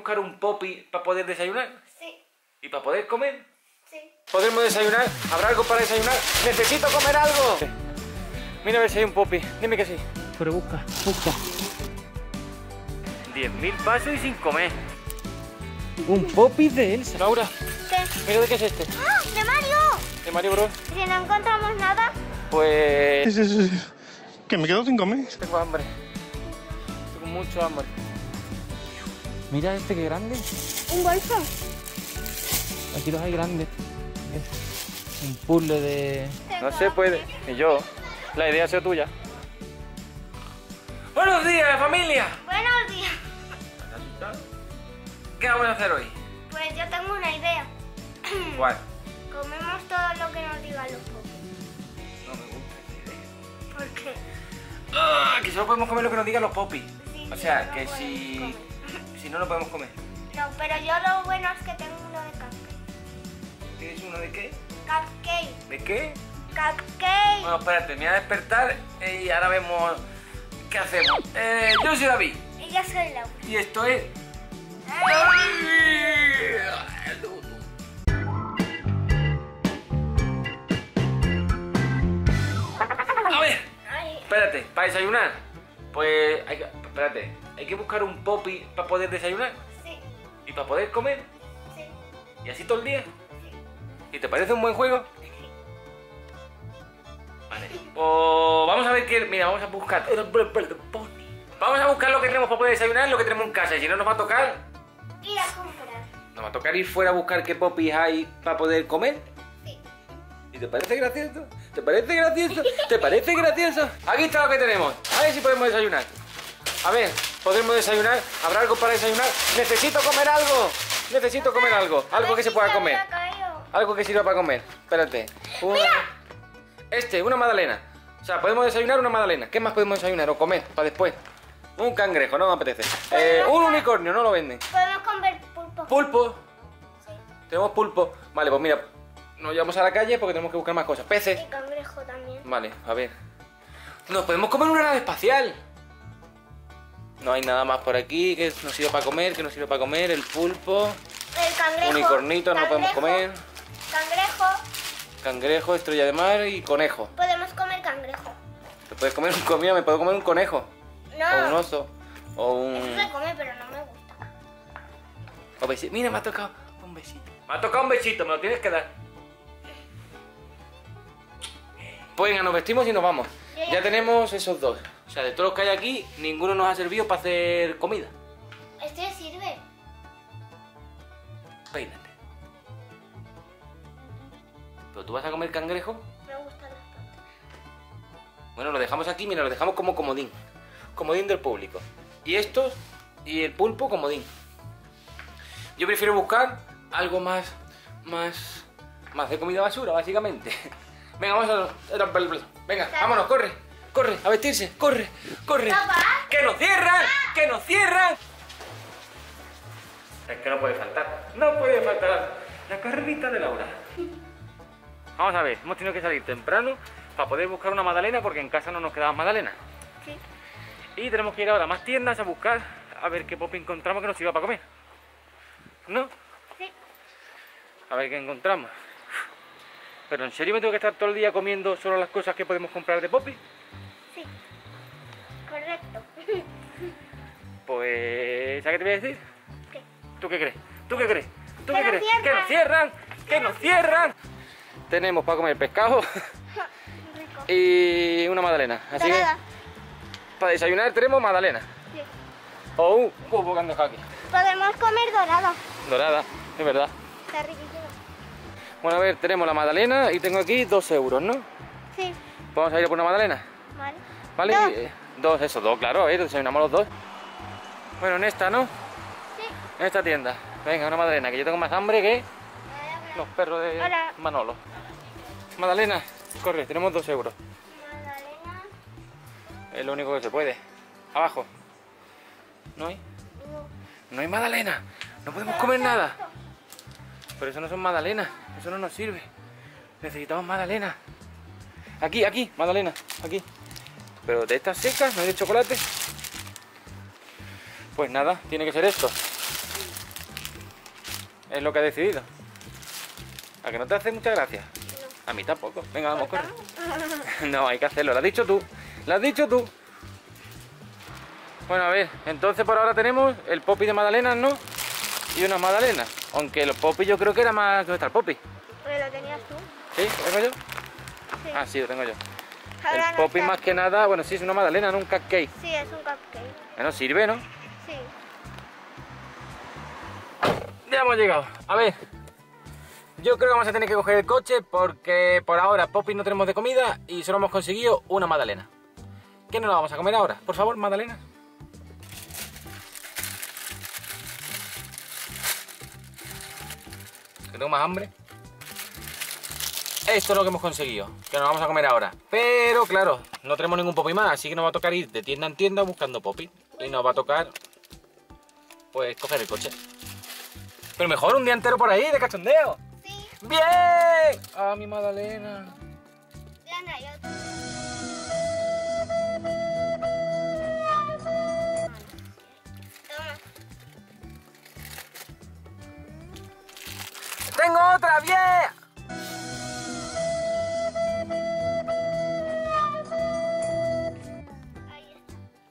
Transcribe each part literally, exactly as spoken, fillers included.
buscar un popi para poder desayunar? Sí. ¿Y para poder comer? Sí. ¿Podremos desayunar? ¿Habrá algo para desayunar? ¡Necesito comer algo! Mira a ver si hay un popi. Dime que sí. Pero busca, busca. diez mil pasos y sin comer. Un popi de Elsa. Laura, ¿Qué? mira de qué es este. ¡Ah! ¡De Mario! ¿De Mario Bros? Si no encontramos nada. Pues... Es, es, es, que me quedo sin comer. Tengo hambre. Tengo mucho hambre. Mira este que grande. ¿Un bolso? Aquí los hay grandes. Un puzzle de... No se puede. Y yo. La idea ha sido tuya. ¡Buenos días, familia! Buenos días. ¿Qué vamos a hacer hoy? Pues yo tengo una idea. ¿Cuál? Comemos todo lo que nos digan los popis. No me gusta esa idea. ¿Por qué? Ah, que solo podemos comer lo que nos digan los popis. Sí, O sea, no que podemos si... comer. Si no, no podemos comer. No, pero yo lo bueno es que tengo uno de cupcake. ¿Tienes uno de qué? Cupcake. ¿De qué? Cupcake. Bueno, espérate, me voy a despertar y ahora vemos qué hacemos. Eh, yo soy David. Y yo soy Laura. Y esto es... A ver, Ay, espérate, para desayunar. Pues, hay que, espérate, hay que buscar un popi para poder desayunar sí, y para poder comer. sí, Y así todo el día. sí. ¿Y te parece un buen juego? Vale. Pues vamos a ver qué... Mira, vamos a buscar... Vamos a buscar lo que tenemos para poder desayunar, lo que tenemos en casa. Y si no, nos va a tocar... Ir a comprar. Nos va a tocar ir fuera a buscar qué popis hay para poder comer. Sí. ¿Y te parece gracioso? ¿Te parece gracioso? ¿Te parece gracioso? Aquí está lo que tenemos. A ver si podemos desayunar. A ver, ¿podremos desayunar? ¿Habrá algo para desayunar? ¡Necesito comer algo! Necesito comer algo. Algo que se pueda comer. Algo que sirva para comer. Espérate. Una... Este, una magdalena. O sea, podemos desayunar una magdalena. ¿Qué más podemos desayunar o comer para después? Un cangrejo, no me apetece. Eh, un unicornio, no lo venden. Podemos comer pulpo. Pulpo. Sí. Tenemos pulpo. Vale, pues mira, nos llevamos a la calle porque tenemos que buscar más cosas. Peces. Y cangrejo también. Vale, a ver. Nos podemos comer una nave espacial. No hay nada más por aquí que nos sirva para comer, que nos sirva para comer. El pulpo. El cangrejo. Unicornito, no lo podemos comer. Cangrejo. Cangrejo, estrella de mar y conejo. Podemos comer cangrejo. ¿Te puedes comer un comida? ¿Me puedo comer un conejo? No. O un oso. O un... Eso se come, pero no me gusta. O besito. Mira, me ha tocado un besito. Me ha tocado un besito, me lo tienes que dar. Pues venga, nos vestimos y nos vamos. Sí. Ya tenemos esos dos. O sea, de todos los que hay aquí, ninguno nos ha servido para hacer comida. Este sirve. Peínate. ¿Pero tú vas a comer cangrejo? Me gustan las patas. Bueno, lo dejamos aquí, mira, lo dejamos como comodín. Comodín del público. Y estos, y el pulpo, comodín. Yo prefiero buscar algo más, más, más de comida basura, básicamente. Venga, vamos a... Venga, vámonos, corre, corre, a vestirse, corre, corre. Papá. ¡Que nos cierran! ¡Que nos cierran! Es que no puede faltar, no puede faltar la carrerita de Laura. Vamos a ver, hemos tenido que salir temprano para poder buscar una magdalena porque en casa no nos quedaban magdalenas. Sí. Y tenemos que ir ahora a más tiendas a buscar a ver qué popi encontramos que nos sirva para comer. ¿No? Sí. A ver qué encontramos. Pero ¿en serio me tengo que estar todo el día comiendo solo las cosas que podemos comprar de popi? Sí. Correcto. Pues... ¿sabes qué te voy a decir? ¿Qué? ¿Tú qué crees? ¿Tú qué crees? ¿Tú ¡Que qué nos crees? ¡Que nos cierran! cierran! ¡Que nos cierran! Tenemos para comer pescado Rico. y una magdalena. Así Dorada. que para desayunar tenemos magdalena. Sí. O un pulpo cangrejo aquí. Podemos comer dorado. Dorada, es verdad. Está riquísimo. Bueno, a ver, tenemos la magdalena y tengo aquí dos euros, ¿no? Sí. Vamos a ir a por una magdalena. Vale. ¿Vale? Dos. Eh, dos, eso, dos, claro, a ver, desayunamos los dos. Bueno, en esta, ¿no? Sí. En esta tienda. Venga, una magdalena, que yo tengo más hambre que los perros de Hola. Manolo. Magdalena, corre, tenemos dos euros. Magdalena. Es lo único que se puede. Abajo. ¿No hay? No. No hay magdalena. No podemos comer nada. Pero eso no son magdalenas. Eso no nos sirve. Necesitamos magdalena. Aquí, aquí, magdalena. Aquí. Pero de estas secas, no hay de chocolate. Pues nada, tiene que ser esto. Es lo que ha decidido. ¿A que no te hace mucha gracia? A mí tampoco. Venga, vamos, corre. No, hay que hacerlo. Lo has dicho tú. Lo has dicho tú. Bueno, a ver. Entonces por ahora tenemos el Poppy de magdalenas, ¿no? Y unas magdalenas. Aunque el Poppy yo creo que era más... ¿Dónde está el Poppy? Pues lo tenías tú. ¿Sí? ¿Lo tengo yo? Sí. Ah, sí, lo tengo yo. Ahora El no Poppy está. más que nada... Bueno, sí, es una magdalena, no un cupcake. Sí, es un cupcake. Bueno, sirve, ¿no? Sí. Ya hemos llegado. A ver. Yo creo que vamos a tener que coger el coche porque por ahora Poppy no tenemos de comida y solo hemos conseguido una magdalena. ¿Qué nos la vamos a comer ahora? Por favor, magdalena. Que tengo más hambre. Esto es lo que hemos conseguido, que nos vamos a comer ahora. Pero claro, no tenemos ningún Poppy más, así que nos va a tocar ir de tienda en tienda buscando Poppy. Y nos va a tocar, pues, coger el coche. Pero mejor un día entero por ahí, de cachondeo. Sí. ¡Bien! ¡Ah, mi magdalena! Ya no, yo... Toma. ¡Tengo otra! ¡Bien! Ahí está.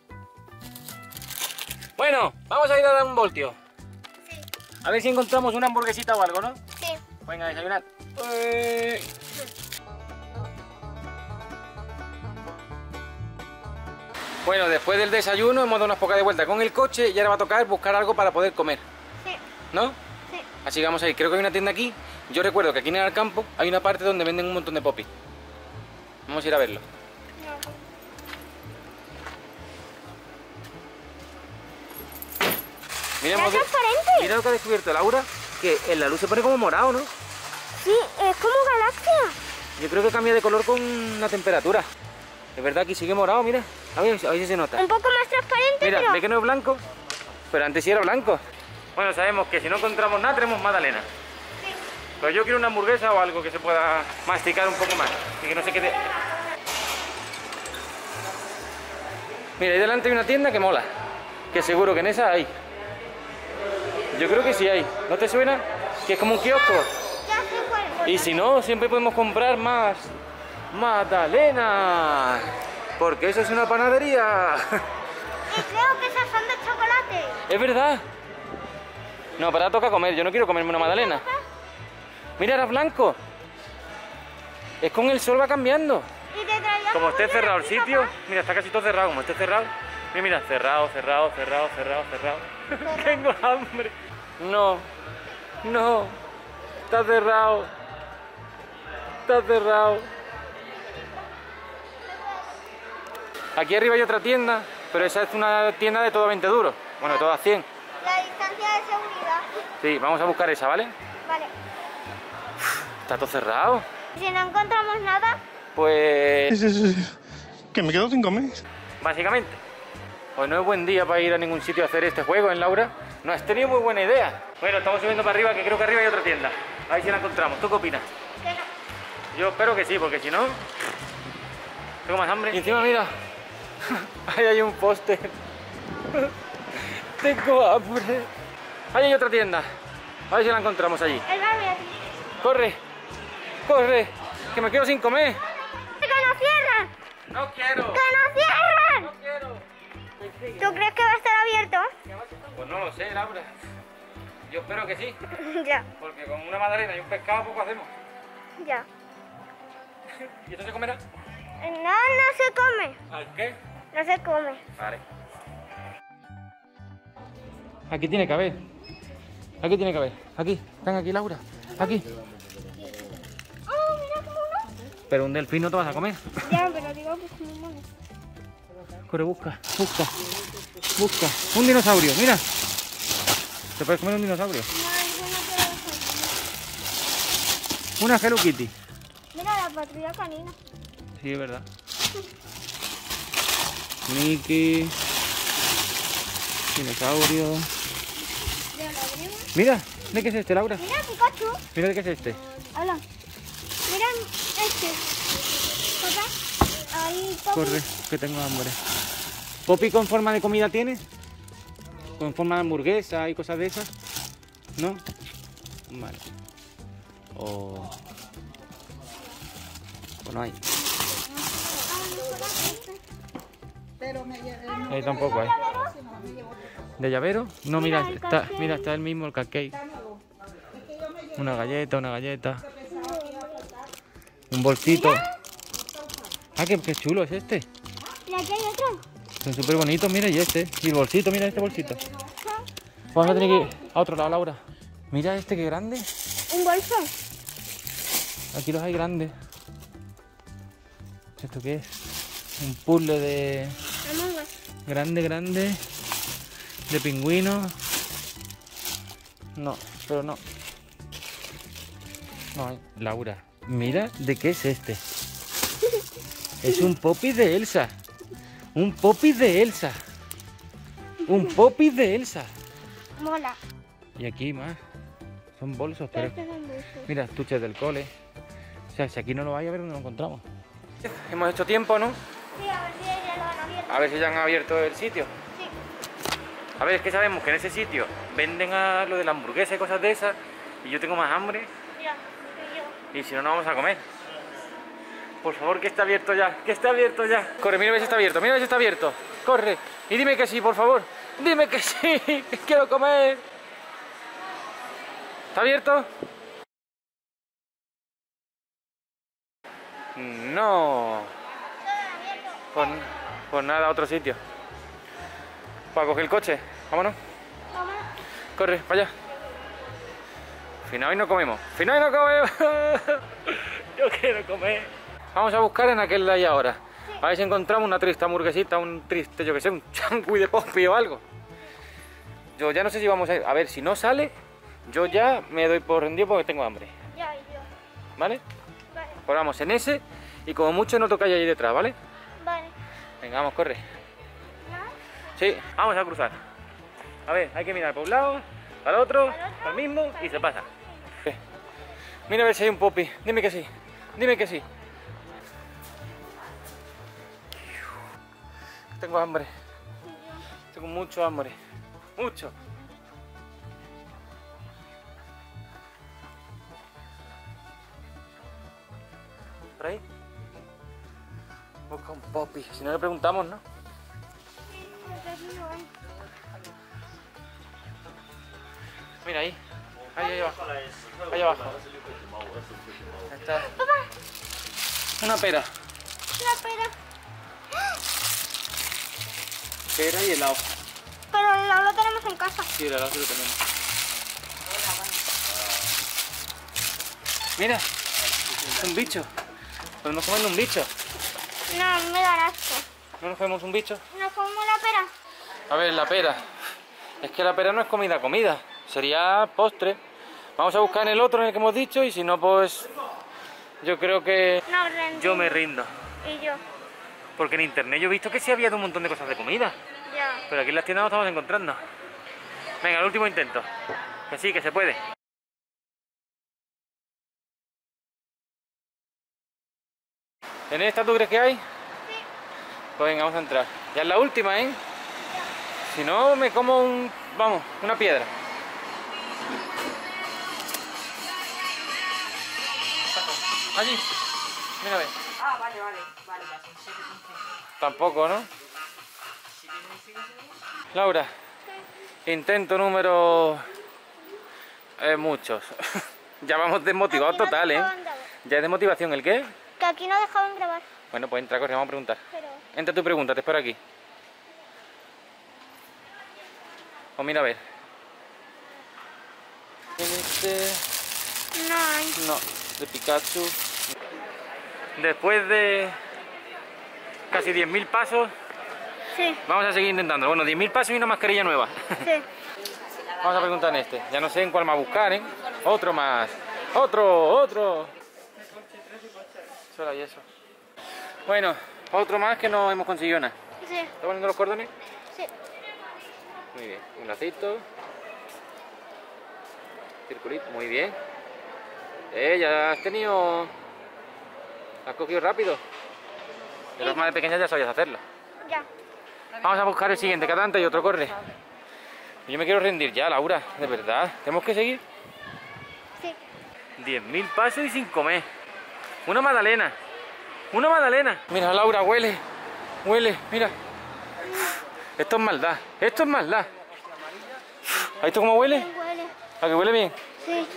Bueno, vamos a ir a dar un voltio. Sí. A ver si encontramos una hamburguesita o algo, ¿no? Sí. Venga, a desayunar. Eh. Bueno, después del desayuno hemos dado unas pocas de vuelta con el coche y ahora va a tocar buscar algo para poder comer, Sí. ¿no? Sí. Así que vamos a ir. Creo que hay una tienda aquí. Yo recuerdo que aquí en el campo hay una parte donde venden un montón de Poppy. Vamos a ir a verlo. No. Mira, ¡Es hemos de- transparente! mira lo que ha descubierto Laura, que en la luz se pone como morado, ¿no? Sí, es como galaxia. Yo creo que cambia de color con la temperatura. Es verdad, aquí sigue morado, mira. A ver, a ver si se nota. Un poco más transparente, Mira, pero... ve que no es blanco, pero antes sí era blanco. Bueno, sabemos que si no encontramos nada tenemos magdalena. Sí. Pero yo quiero una hamburguesa o algo que se pueda masticar un poco más y que no se quede... Mira, ahí delante hay una tienda que mola, que seguro que en esa hay. Yo creo que sí hay. ¿No te suena? Que es como un kiosco. Ya sé cuál es. Y si no, siempre podemos comprar más magdalenas. Porque eso es una panadería. Y creo que esas son de chocolate. Es verdad. No, pero ahora toca comer. Yo no quiero comerme una magdalena. Mira, era blanco. Es con el sol va cambiando. Y te traía Como esté hamburguesas cerrado el aquí, sitio. papá. Mira, está casi todo cerrado. Como esté cerrado. Mira, mira, cerrado, cerrado, cerrado, cerrado, cerrado. Tengo hambre. No, no. Está cerrado. Está cerrado. Aquí arriba hay otra tienda, pero esa es una tienda de todo veinte duros. Bueno, de todas cien. La distancia de seguridad. Sí, vamos a buscar esa, ¿vale? Vale. Está todo cerrado. Si no encontramos nada, Pues... Sí, sí, sí. Que me quedo sin comer. básicamente. Pues no es buen día para ir a ningún sitio a hacer este juego, ¿eh, Laura? No has tenido muy buena idea. Bueno, estamos subiendo para arriba, que creo que arriba hay otra tienda. A ver si la encontramos. ¿Tú qué opinas? que no. Yo espero que sí, porque si no... Tengo más hambre. Y encima, mira. Ahí hay un póster. Tengo hambre. Ahí hay otra tienda. A ver si la encontramos allí. El barrio. ¡Corre! ¡Corre! ¡Que me quedo sin comer! ¡Que nos cierran! ¡No quiero! ¡Que nos cierran! ¡No quiero! ¿Tú crees que va a estar abierto? Pues no lo sé, Laura. Yo espero que sí, Ya, porque con una magdalena y un pescado poco hacemos. ya. ¿Y esto se comerá? No, no se come. ¿Al qué? No se come. Vale. Aquí tiene que haber. Aquí tiene que haber. Aquí. Están aquí, Laura. Aquí. Oh, mira cómo no. Pero un delfín no te vas a comer. Ya, pero digo que es muy mono. Corre, busca, busca, busca. Un dinosaurio, mira. ¿Te puedes comer un dinosaurio? No, yo no quiero eso. Una Hello Kitty. Mira la patrulla canina. Sí, es verdad. Mickey. Dinosaurio. ¿De la grima? Mira, ¿de qué es este, Laura? Mira Pikachu. Mira, ¿de qué es este? Hola. Mira este. Papá. Ahí, Poppy. Corre, que tengo hambre. ¿Poppy con forma de comida tiene? ¿Con forma de hamburguesa y cosas de esas? ¿No? Vale. O... o no hay. Ahí tampoco hay. ¿De llavero? No, mira, está, mira, está el mismo, el cupcake. Una galleta, una galleta. Un bolsito. Ah, qué, qué chulo es este. ¿Y aquí hay otro? Son súper bonitos, mira, y este. Y el bolsito, mira este bolsito. Vamos a tener que ir a otro lado, Laura. Mira este, qué grande. ¿Un bolso? Aquí los hay grandes. ¿Esto qué es? Un puzzle de... Among Us. Grande, grande. De pingüinos. No, pero no. No hay. Laura, mira de qué es este. Es un popis de Elsa. Un popis de Elsa. Un popis de Elsa. Mola. Y aquí más. Son bolsos, pero... Este es un bolso. Mira, estuches del cole. O sea, si aquí no lo hay, a ver dónde lo encontramos. Hemos hecho tiempo, ¿no? Sí, a ver si ya lo han abierto. A ver si ya han abierto el sitio. Sí. A ver, es que sabemos que en ese sitio venden a lo de la hamburguesa y cosas de esas. Y yo tengo más hambre. Ya, y yo. Y si no, no vamos a comer. Por favor, que esté abierto ya. Que esté abierto ya. Corre, mira a ver si está abierto. Mira a ver si está abierto. Corre. Y dime que sí, por favor. Dime que sí. Que quiero comer. ¿Está abierto? No. Pues, pues nada, a otro sitio. Para coger el coche. Vámonos. Vámonos. Corre, para allá. Final y no comemos. Final y no comemos. Yo quiero comer. Vamos a buscar en aquel de ahí ahora. A ver si encontramos una triste hamburguesita, un triste, yo que sé, un changui de popi o algo. Yo ya no sé si vamos a ir. A ver, si no sale, yo ya me doy por rendido porque tengo hambre. Ya, y yo. ¿Vale? Vale. Pues vamos en ese y como mucho no tocáis ahí detrás, ¿vale? Vale. Venga, vamos, corre. ¿No? Sí, vamos a cruzar. A ver, hay que mirar por un lado, para el otro, ¿Al otro? para el mismo y se pasa. Sí. Mira a ver si hay un popi. Dime que sí. Dime que sí. Tengo hambre. Tengo mucho hambre. Mucho. ¿Por ahí? Busca un popi. Si no le preguntamos, ¿no? Porque aquí no hay. Mira ahí. Ahí, ahí abajo. Ahí abajo. Ahí está. Una pera. La pera. Pera y helado. Pero el helado lo tenemos en casa. Sí, el helado sí lo tenemos. Mira. Es un bicho. Podemos comer un bicho. No, me da asco. ¿No nos comemos un bicho? ¿Nos comemos la pera? A ver, la pera. Es que la pera no es comida, comida. Sería postre. Vamos a buscar en el otro, en el que hemos dicho, y si no, pues... yo creo que... No, rendimos. yo me rindo. Y yo. Porque en internet yo he visto que sí había un montón de cosas de comida. Ya. Pero aquí en las tiendas no estamos encontrando. Venga, el último intento. Que sí, que se puede. ¿En esta tú crees que hay? Sí. Pues venga, vamos a entrar. Ya es la última, ¿eh? Si no, me como un... vamos, una piedra. Allí. Mira a ver. Ah, vale, vale, vale, ya son siete con tres. Tampoco, ¿no? Laura. Intento número... Eh, muchos. Ya vamos desmotivados Aquí no total, ¿eh? dejaban grabar. ¿Ya es de motivación el qué? Que aquí no dejaban grabar. Bueno, pues entra, corre, vamos a preguntar. Pero... Entra tu pregunta, te espero aquí. O mira a ver. Este... no hay. No, de Pikachu. Después de casi diez mil pasos, Sí, vamos a seguir intentando. Bueno, diez mil pasos y una mascarilla nueva. sí. Vamos a preguntar en este. Ya no sé en cuál más buscar, ¿eh? Otro más. Otro, otro. Solo hay eso. Bueno, otro más que no hemos conseguido nada. Sí, ¿Estás poniendo los cordones? sí. Muy bien. Un lacito. Circulito. Muy bien. Eh, ya has tenido... Has cogido rápido. De los más de pequeñas ya sabías hacerlo. Ya. Vamos a buscar el siguiente, que adelante y otro corre. Yo me quiero rendir ya, Laura, de verdad. Tenemos que seguir. Sí. diez mil pasos y sin comer. Una magdalena. Una magdalena. Mira, Laura, huele. Huele, mira. Esto es maldad. Esto es maldad. ¿Has visto cómo huele? Sí, huele. ¿A que huele bien? Sí.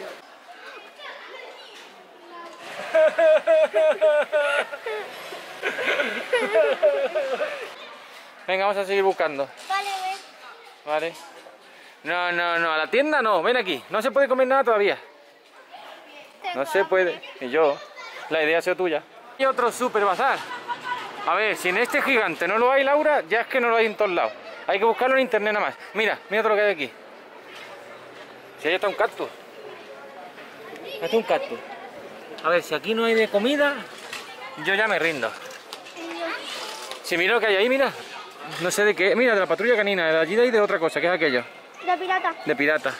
Venga, vamos a seguir buscando. Vale, ven. Vale. No, no, no, a la tienda no. Ven aquí. No se puede comer nada todavía. No se puede. Y yo. La idea ha sido tuya. Y otro super bazar. A ver, si en este gigante no lo hay, Laura, ya es que no lo hay en todos lados. Hay que buscarlo en internet nada más. Mira, mira todo lo que hay aquí. Si ahí está un cactus. Este es un cactus. A ver, si aquí no hay de comida, yo ya me rindo. Si mira lo que hay ahí, mira. No sé de qué. Mira, de la patrulla canina, de allí de ahí de otra cosa. ¿Qué es aquello? De pirata. De pirata.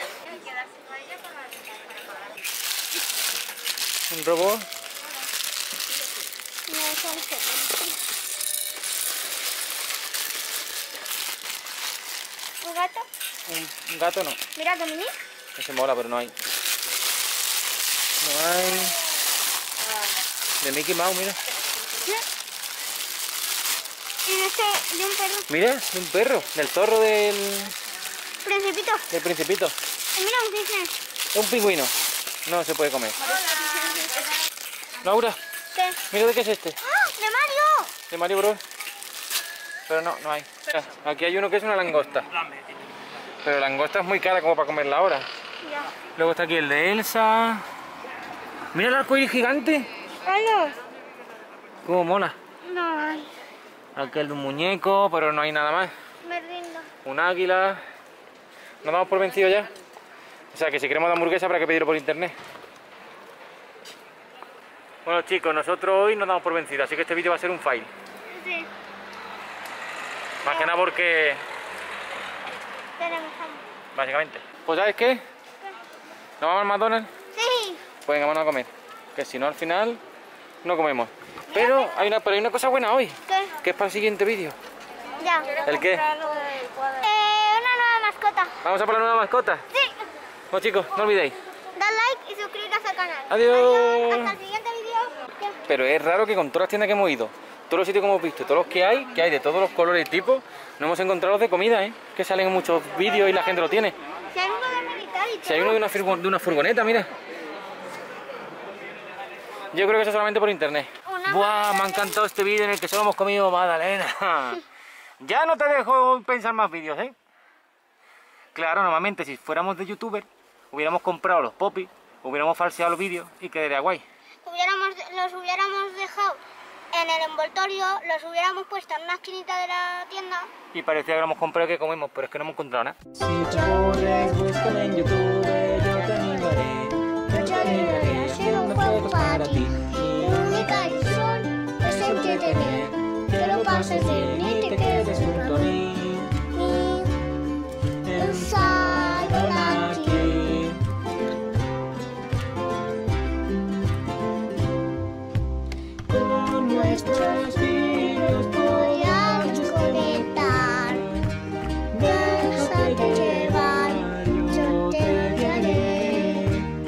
Un robot. No, eso no sé. ¿Un gato? Un, un gato no. Mira, Dominic. Ese mola, pero no hay. No hay. De Mickey Mouse, mira. Y de este, de un perro. Mira, de un perro. Del zorro del. Principito. del Principito. Y mira, un cisne. Un pingüino. No se puede comer. Laura, ¿Qué? mira de qué es este. ¡Ah! ¡De Mario! De Mario Bros. Pero no, no hay. Mira, aquí hay uno que es una langosta. Pero la langosta es muy cara como para comerla ahora. Ya. Luego está aquí el de Elsa. Mira el arcoíris gigante. Carlos. Cómo mola. No hay. Aquel de un muñeco, pero no hay nada más. Me rindo. Un águila. ¿Nos damos por vencido ya? O sea que si queremos de hamburguesa habrá que pedirlo por internet. Bueno chicos, nosotros hoy nos damos por vencido, así que este vídeo va a ser un fail. Sí. Más que nada porque... Tenemos hambre. básicamente. Pues ¿sabes qué? ¿Nos vamos al McDonald's? Sí. Pues venga, vamos a comer. Que si no al final no comemos. Pero hay una, pero hay una cosa buena hoy. ¿Qué? Que es para el siguiente vídeo. Ya. ¿El qué? Eh, una nueva mascota. ¿Vamos a por la nueva mascota? Sí. Bueno chicos, no olvidéis. Dad like y suscribiros al canal. Adiós. Hasta el siguiente vídeo. Pero es raro que con todas las tiendas que hemos ido, todos los sitios que hemos visto, todos los que hay, que hay de todos los colores y tipos, no hemos encontrado los de comida, ¿eh? Que salen en muchos vídeos y la gente lo tiene. Si hay uno de militar y todo. Si hay uno de una, furgo- de una furgoneta, mira. Yo creo que eso solamente por internet. Una Buah, me ha encantado este vídeo en el que solo hemos comido magdalena. Ya no te dejo pensar más vídeos, ¿eh? Claro, normalmente si fuéramos de youtuber, hubiéramos comprado los popis, hubiéramos falseado los vídeos y quedaría guay. Hubiéramos, los hubiéramos dejado en el envoltorio, los hubiéramos puesto en una esquinita de la tienda. Y parecía que lo hemos comprado y que comemos, pero es que no hemos encontrado nada. Si te aburres, búscame en YouTube, yo te animaré, yo te animaré haciendo juegos para ti. Mi única ilusión es entretener, que lo pases bien y te quedes junto a mí. Mi ensayo aquí. Con nuestros vídeos voy a desconectar. Déjate llevar, yo te guiaré.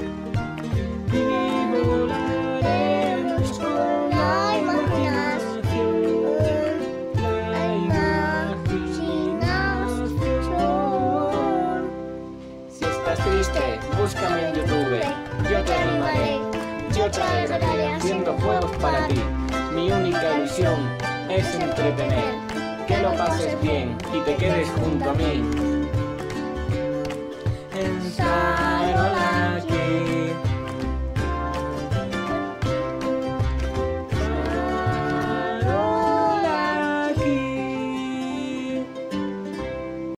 Y volaremos con la imaginación. La imaginación. Si estás triste, búscame en YouTube, yo te animaré, yo te alegraré haciendo juegos para ti. Mi única ilusión es entretener, que lo pases bien y te quedes junto a mí.